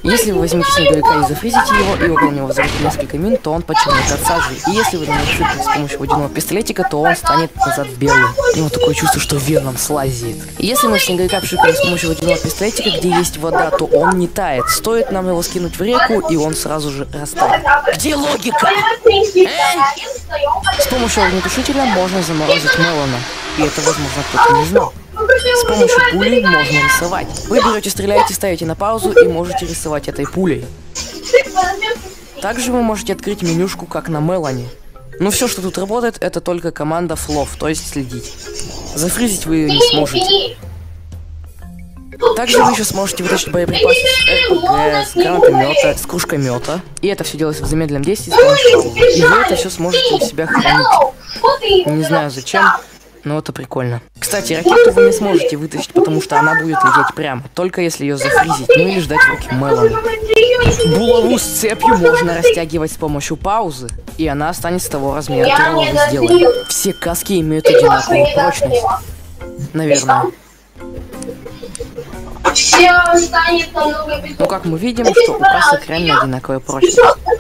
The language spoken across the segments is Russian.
Если вы возьмете снеговика и зафризите его, и около него взорвете несколько мин, то он почему-то от сажи. И если вы нанесете с помощью водяного пистолетика, то он станет назад белым. У него такое чувство, что веном слазит. И если мы в снеговика пшикаем с помощью водяного пистолетика, где есть вода, то он не тает. Стоит нам его скинуть в реку, и он сразу же растает. Где логика? С помощью огнетушителя можно заморозить Мелона. И это, возможно, кто-то не знал. С помощью пули можно рисовать. Вы берете, стреляете, ставите на паузу и можете рисовать этой пулей. Также вы можете открыть менюшку, как на Мелоне. Но все, что тут работает, это только команда FLOW, то есть следить. Зафризить вы ее не сможете. Также вы еще сможете вытащить боеприпасы с РПГ, с гранатомета, с кружкомета. И это все делается в замедленном действии с помощью паузы. И вы это все сможете у себя хранить. Не знаю зачем. Но это прикольно. Кстати, ракету вы не сможете вытащить, потому что она будет лететь прямо. Только если ее зафризить, ну или ждать в руки Мелона. Булаву с цепью можно растягивать с помощью паузы, и она останется того размера, которого вы сделали. Все каски имеют одинаковую прочность. Наверное. Но как мы видим, что у касок реально одинаковая прочность.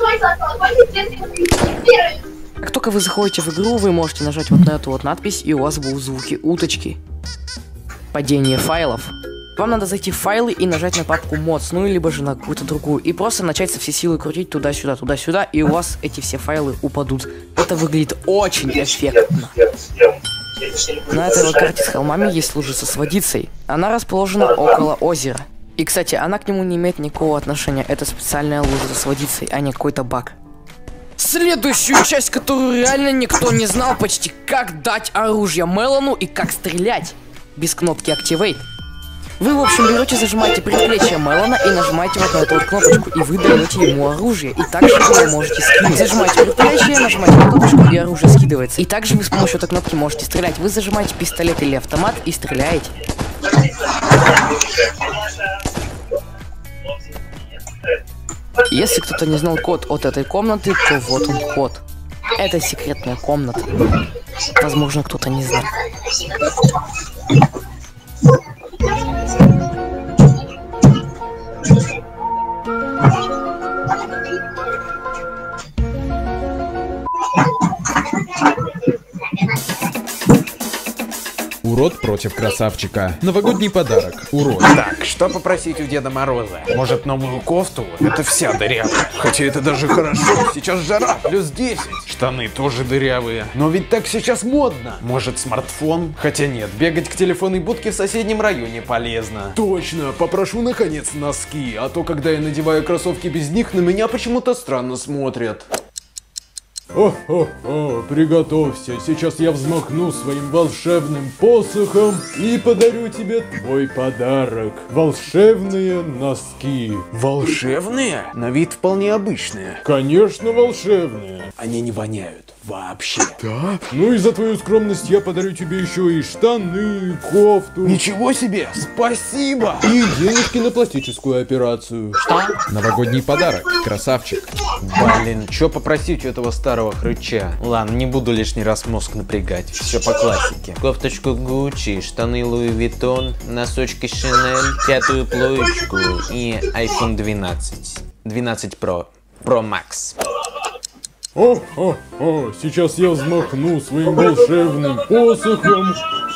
Как только вы заходите в игру, вы можете нажать вот на эту вот надпись, и у вас будут звуки уточки. Падение файлов. Вам надо зайти в файлы и нажать на папку mods, ну либо же на какую-то другую, и просто начать со всей силы крутить туда-сюда, и у вас эти все файлы упадут. Это выглядит очень эффектно. На этой вот карте с холмами есть лужица с водицей. Она расположена около озера. И, кстати, она к нему не имеет никакого отношения. Это специальная лужица с водицей, а не какой-то баг. Следующую часть, которую реально никто не знал почти, как дать оружие Мелону и как стрелять без кнопки Activate. Вы, в общем, берете, зажимаете предплечье Мелона и нажимаете вот на эту вот кнопочку, и вы даете ему оружие. И также вы его можете скинуть. Зажимаете предплечье, нажимаете на кнопочку, и оружие скидывается. И также вы с помощью этой кнопки можете стрелять. Вы зажимаете пистолет или автомат и стреляете. Если кто-то не знал код от этой комнаты, то вот он код. Это секретная комната. Возможно, кто-то не знал. Урод против красавчика. Новогодний подарок. Урод. Так, что попросить у Деда Мороза? Может, новую кофту? Это вся дырявая. Хотя это даже хорошо. Сейчас жара, плюс 10. Штаны тоже дырявые. Но ведь так сейчас модно. Может, смартфон? Хотя нет, бегать к телефонной будке в соседнем районе полезно. Точно, попрошу наконец носки, а то когда я надеваю кроссовки без них, на меня почему-то странно смотрят. О-хо-хо, приготовься, сейчас я взмахну своим волшебным посохом и подарю тебе твой подарок. Волшебные носки. Волшебные? На вид вполне обычные. Конечно, волшебные. Они не воняют вообще. Да? Ну и за твою скромность я подарю тебе еще и штаны, кофту. Ничего себе, спасибо! И денежки на пластическую операцию. Что? Новогодний подарок. Красавчик. Блин, что попросить у этого старого хрыча? Ладно, не буду лишний раз мозг напрягать. Все по классике. Кофточку Гуччи, штаны Луи Виттон, носочки Шинель, пятую плоечку и iPhone 12. 12 Pro. Pro Max. О-хо-хо, сейчас я взмахну своим волшебным посохом.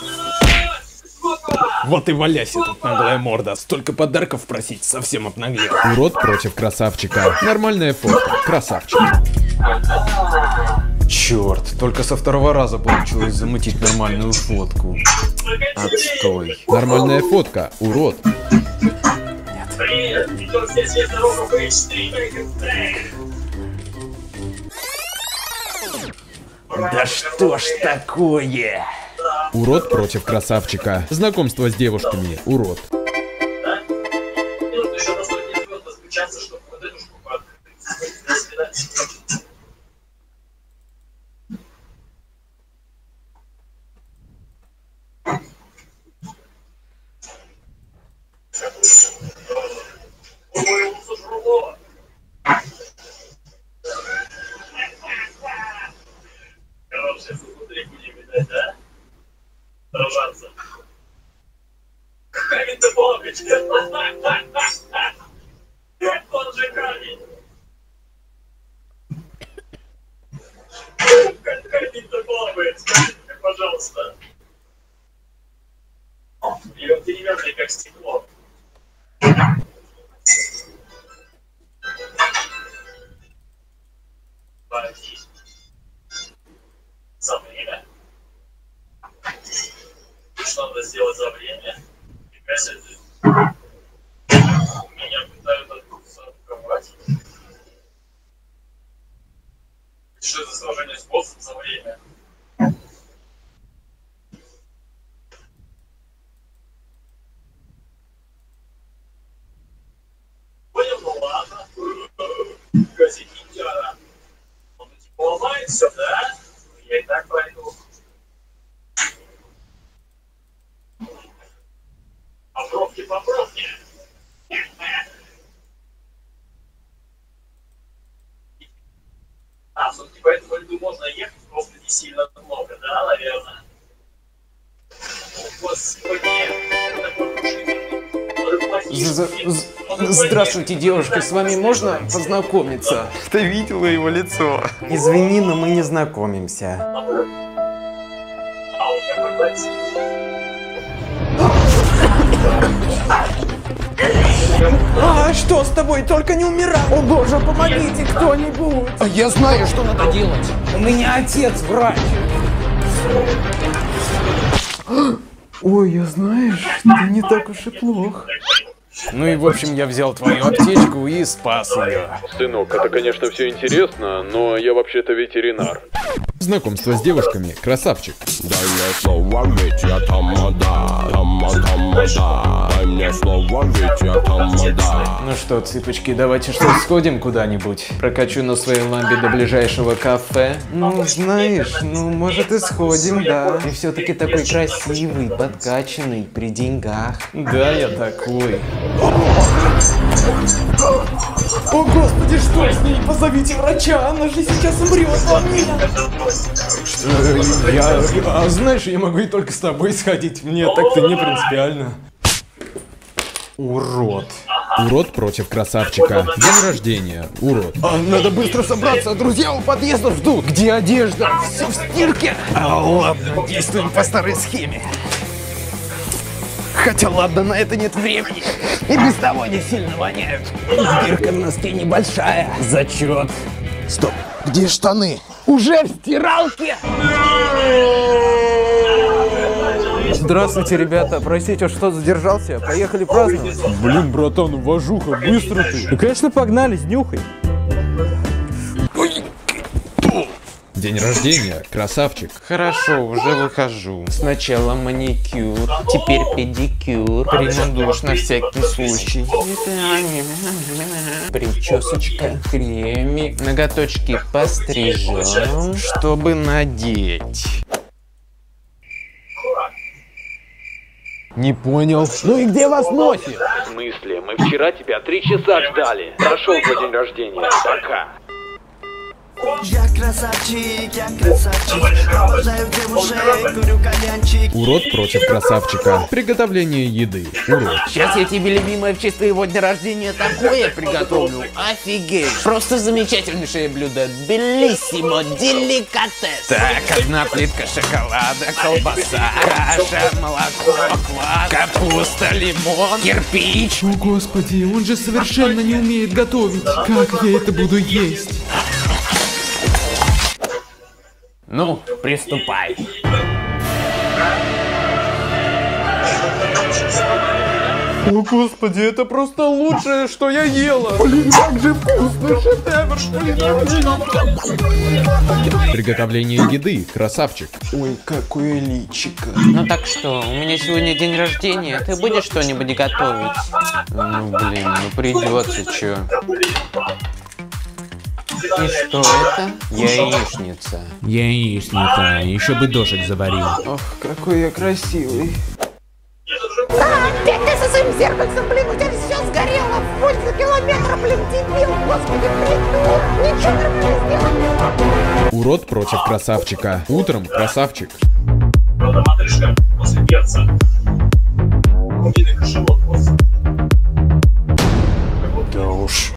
Вот и валяйся тут, наглая морда. Столько подарков просить, совсем обнаглел. Урод против красавчика. Нормальная фотка. Красавчик. Черт, только со второго раза получилось замутить нормальную фотку. Отстой. Нормальная фотка. Урод. Да что ж такое? Урод против красавчика. Знакомство с девушками. Урод. Камень-то помнишь? вроде бы можно ехать, просто не сильно много, да, наверное? Господи, такой душительный. Здравствуйте, девушка, с вами можно познакомиться? Ты видела его лицо? Извини, но мы не знакомимся. А, он какой красивый. А что с тобой? Только не умирай! О боже, помогите кто-нибудь! Я знаю, что надо делать. У меня отец врач. Ой, я знаешь, ты не так уж и плох. Ну и в общем я взял твою аптечку и спас ее. Сынок, это, конечно, все интересно, но я вообще-то ветеринар. Знакомство с девушками. Красавчик. Дай мне слово, ведь я тамада. Дай мне слово, ведь я тамада. Ну что, цыпочки, давайте что, сходим куда-нибудь? Прокачу на своей ламбе до ближайшего кафе. Ну, знаешь, ну, может и сходим, да. Ты все-таки такой красивый, подкачанный, при деньгах. Да, я такой. О, господи, что с ней? Позовите врача, она же сейчас умрет во мне. Знаешь, я могу и только с тобой сходить. Мне так-то не принципиально. Урод. Урод против красавчика. День рождения. Урод. Надо быстро собраться, друзья у подъезда ждут. Где одежда? Все в стирке. Ладно, действуем по старой схеме. Хотя ладно, на это нет времени. И без того не сильно воняют. Дырка в носке небольшая. Зачет. Стоп, где штаны? Уже в стиралке! Здравствуйте, ребята. Простите, что задержался? Поехали праздновать. Блин, братан, уважуха, быстро ты. Ну, конечно, погнали, с нюхой. День рождения. Красавчик. Хорошо, уже выхожу. Сначала маникюр, теперь педикюр. Приму душ на всякий случай. Причесочка, кремик. Ноготочки пострижем, чтобы надеть. Не понял. Ну и где вас носит? В смысле? Мы вчера тебя 3 часа ждали. Прошел твой день рождения. Пока. Я красавчик, обожаю девушек, курю кальянчик. Урод против красавчика. Приготовление еды. Урод. Сейчас я тебе, любимая, в честь твоего дня рождения такое приготовлю. Офигеть. Просто замечательнейшее блюдо. Белиссимо, деликатес. Так, 1 плитка шоколада, колбаса, каша, молоко, квас, капуста, лимон, кирпич. О, господи, он же совершенно не умеет готовить. Как я это буду есть? Ну, приступай. О, господи, это просто лучшее, что я ела. Блин, как же вкусно, шедевр, Приготовление еды. Красавчик. Ой, какое личико. Ну так что, у меня сегодня день рождения, ты будешь что-нибудь готовить? Ну блин, ну придется, чё. И что это? Яичница. Яичница. Еще бы дошек заварил. Ох, какой я красивый. Опять ты со своим зеркальцем, блин, у тебя все сгорело в пользу километра, блин, дебил, господи, придурок, ничего нормально сделать. Урод против красавчика. Утром красавчик. Правда, матришка после перца. Убитый кошелок просто. Да уж.